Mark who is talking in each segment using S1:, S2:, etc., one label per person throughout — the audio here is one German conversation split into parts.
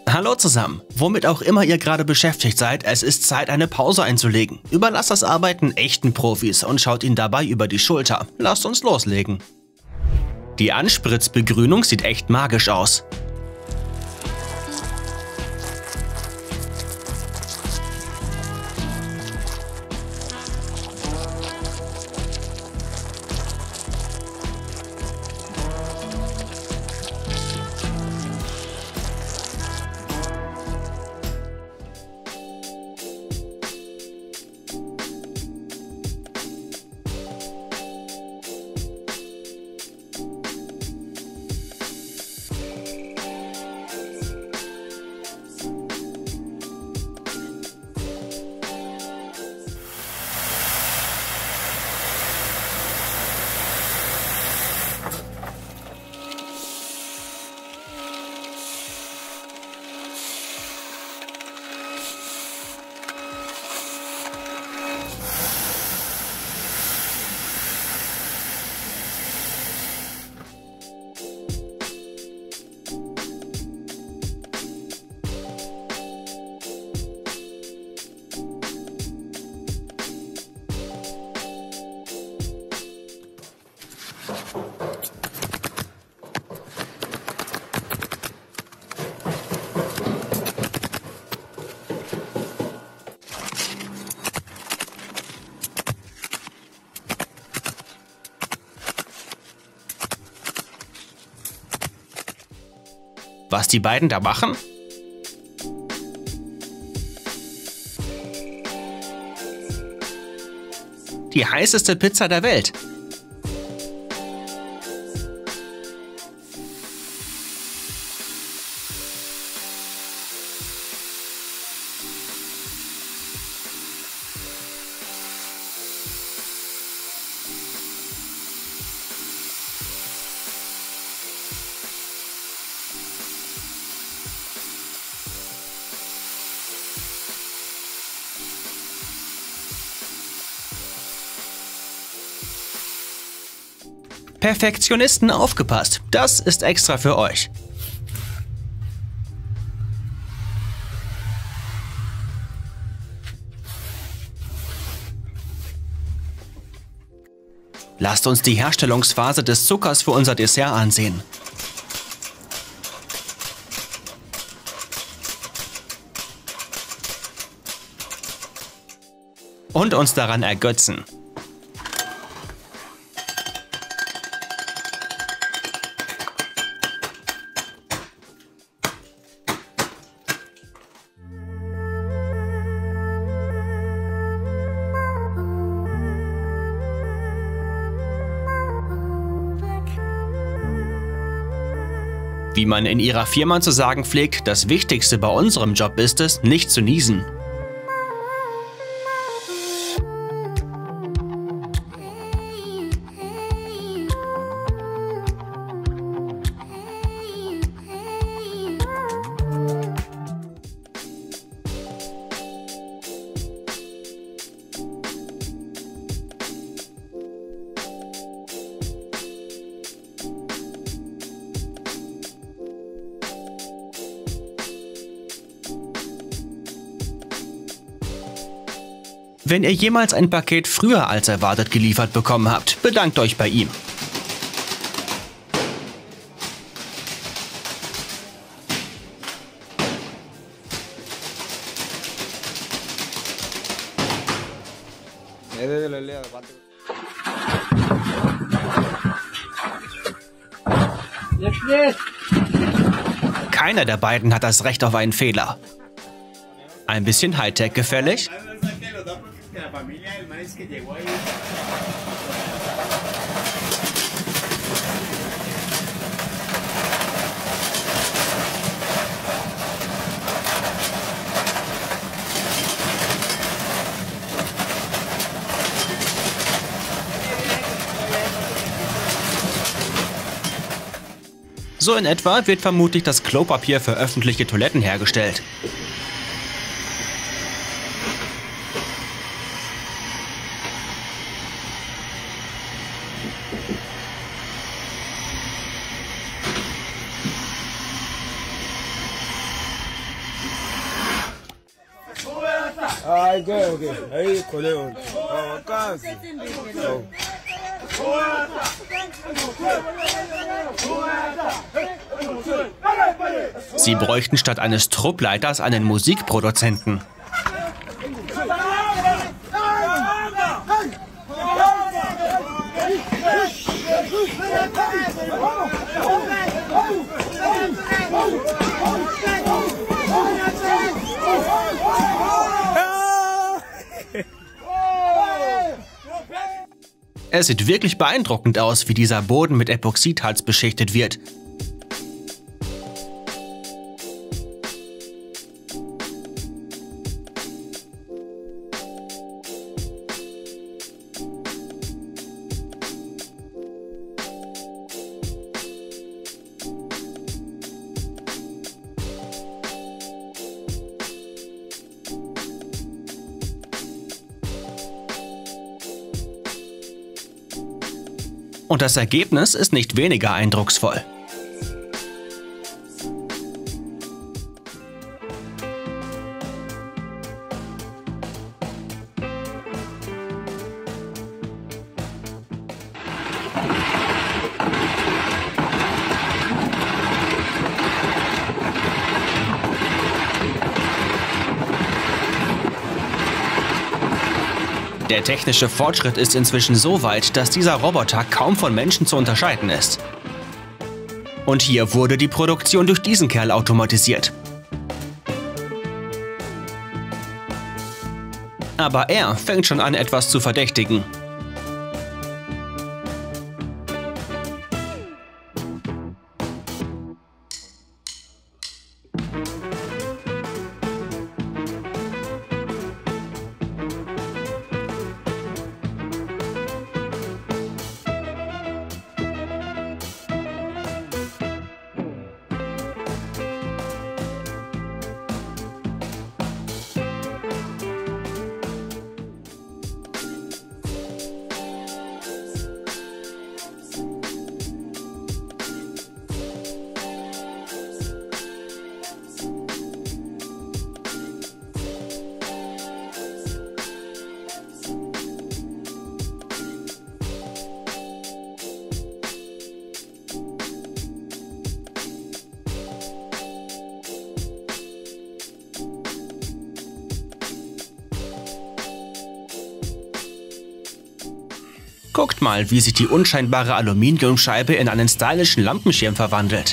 S1: Hallo zusammen! Womit auch immer ihr gerade beschäftigt seid, es ist Zeit, eine Pause einzulegen. Überlasst das Arbeiten echten Profis und schaut ihnen dabei über die Schulter. Lasst uns loslegen. Die Anspritzbegrünung sieht echt magisch aus. Was die beiden da machen? Die heißeste Pizza der Welt. Perfektionisten, aufgepasst, das ist extra für euch. Lasst uns die Herstellungsphase des Zuckers für unser Dessert ansehen. Und uns daran ergötzen. Wie man in ihrer Firma zu sagen pflegt, das Wichtigste bei unserem Job ist es, nicht zu niesen. Wenn ihr jemals ein Paket früher als erwartet geliefert bekommen habt, bedankt euch bei ihm. Keiner der beiden hat das Recht auf einen Fehler. Ein bisschen Hightech gefällig? So in etwa wird vermutlich das Klopapier für öffentliche Toiletten hergestellt. Sie bräuchten statt eines Truppleiters einen Musikproduzenten. Es sieht wirklich beeindruckend aus, wie dieser Boden mit Epoxidharz beschichtet wird. Und das Ergebnis ist nicht weniger eindrucksvoll. Der technische Fortschritt ist inzwischen so weit, dass dieser Roboter kaum von Menschen zu unterscheiden ist. Und hier wurde die Produktion durch diesen Kerl automatisiert. Aber er fängt schon an, etwas zu verdächtigen. Guckt mal, wie sich die unscheinbare Aluminiumscheibe in einen stylischen Lampenschirm verwandelt.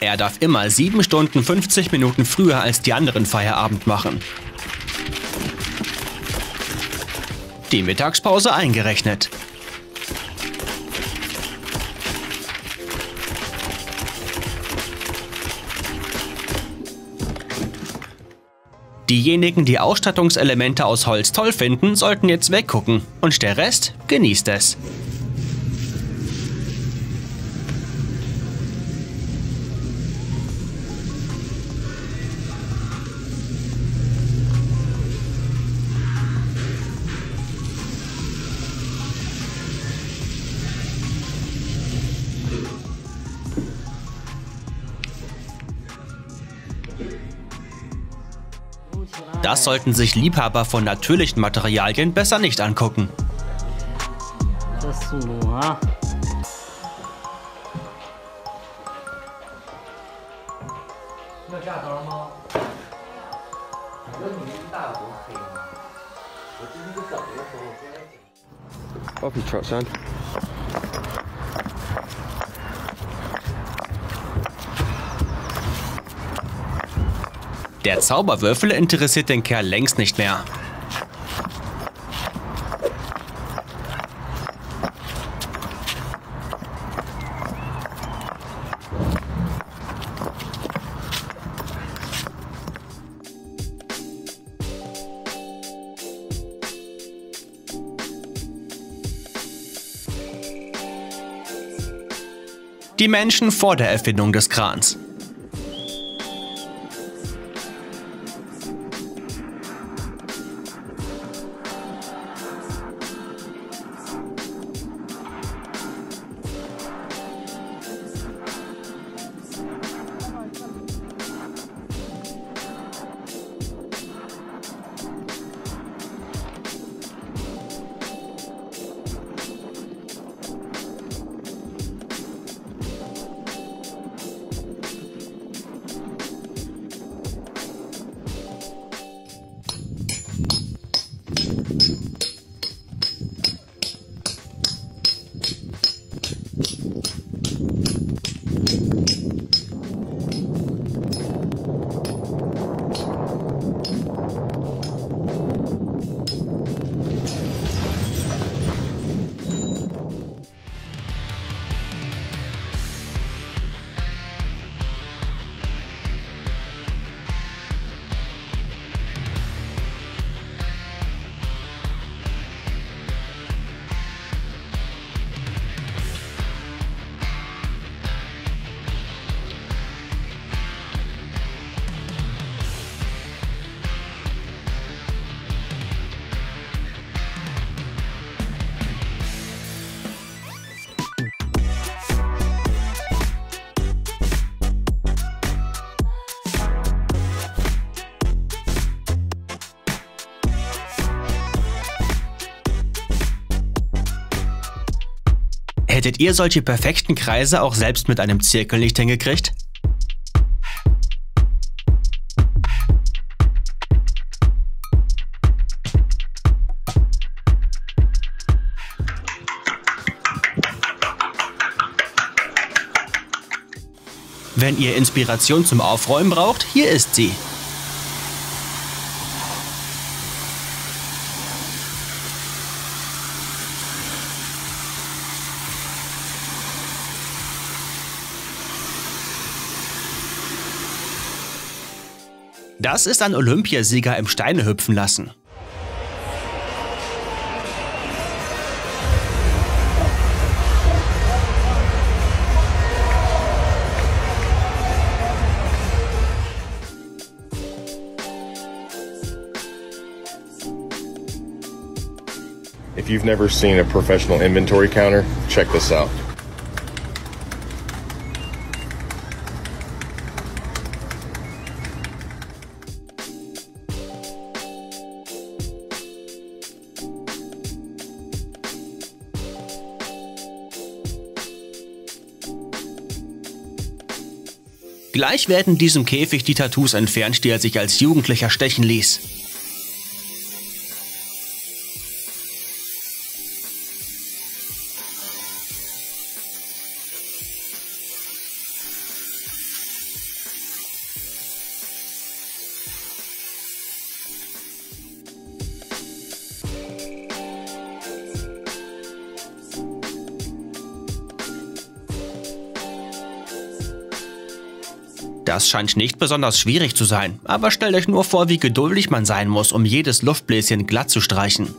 S1: Er darf immer 7 Stunden 50 Minuten früher als die anderen Feierabend machen. Die Mittagspause eingerechnet. Diejenigen, die Ausstattungselemente aus Holz toll finden, sollten jetzt weggucken und der Rest genießt es. Das sollten sich Liebhaber von natürlichen Materialien besser nicht angucken.
S2: Coffee truck, son.
S1: Der Zauberwürfel interessiert den Kerl längst nicht mehr. Die Menschen vor der Erfindung des Krans. Hättet ihr solche perfekten Kreise auch selbst mit einem Zirkel nicht hingekriegt? Wenn ihr Inspiration zum Aufräumen braucht, hier ist sie. Das ist ein Olympiasieger im Steine hüpfen lassen.
S3: If you've never seen a professional inventory counter, check this out.
S1: Gleich werden diesem Käfig die Tattoos entfernt, die er sich als Jugendlicher stechen ließ. Das scheint nicht besonders schwierig zu sein, aber stellt euch nur vor, wie geduldig man sein muss, um jedes Luftbläschen glatt zu streichen.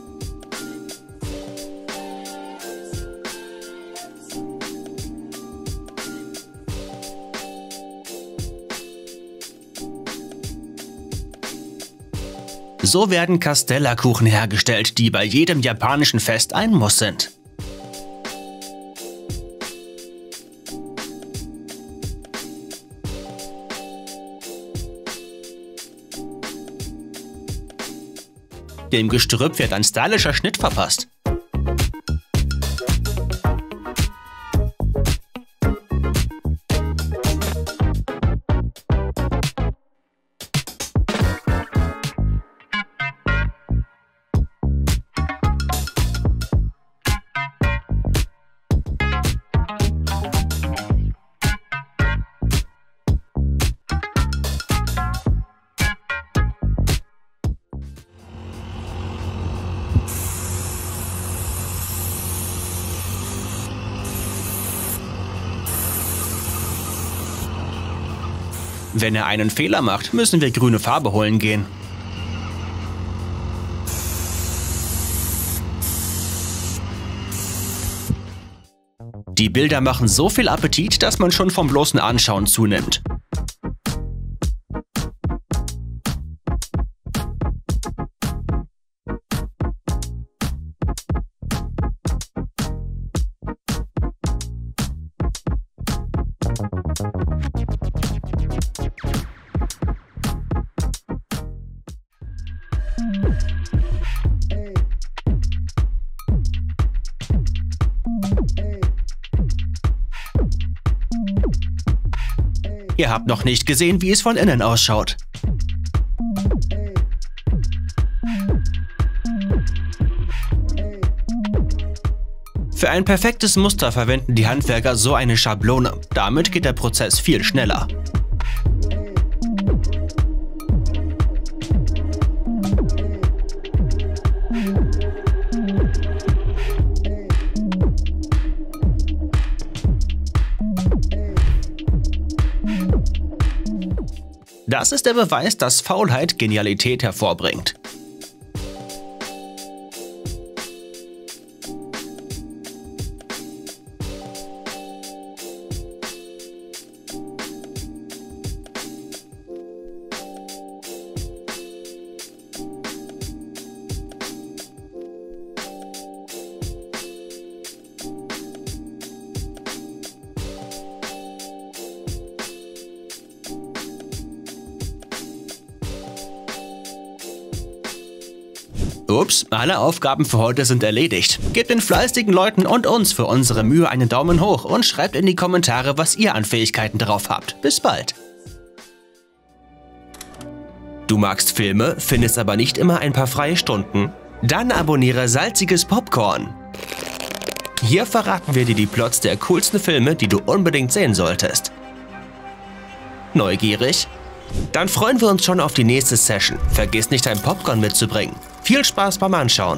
S1: So werden Castella-Kuchen hergestellt, die bei jedem japanischen Fest ein Muss sind. Dem Gestrüpp wird ein stylischer Schnitt verpasst. Wenn er einen Fehler macht, müssen wir grüne Farbe holen gehen. Die Bilder machen so viel Appetit, dass man schon vom bloßen Anschauen zunimmt. Ihr habt noch nicht gesehen, wie es von innen ausschaut. Für ein perfektes Muster verwenden die Handwerker so eine Schablone. Damit geht der Prozess viel schneller. Das ist der Beweis, dass Faulheit Genialität hervorbringt. Ups, alle Aufgaben für heute sind erledigt. Gebt den fleißigen Leuten und uns für unsere Mühe einen Daumen hoch und schreibt in die Kommentare, was ihr an Fähigkeiten drauf habt. Bis bald! Du magst Filme, findest aber nicht immer ein paar freie Stunden? Dann abonniere Salziges Popcorn. Hier verraten wir dir die Plots der coolsten Filme, die du unbedingt sehen solltest. Neugierig? Dann freuen wir uns schon auf die nächste Session. Vergiss nicht, dein Popcorn mitzubringen. Viel Spaß beim Anschauen!